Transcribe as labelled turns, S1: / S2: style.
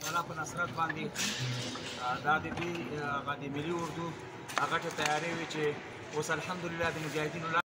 S1: تعالی په نصرت باندې دا د دوی هغه د ملي اردو هغه ته تیاری وي چې اوس الحمدلله د مجاهدینو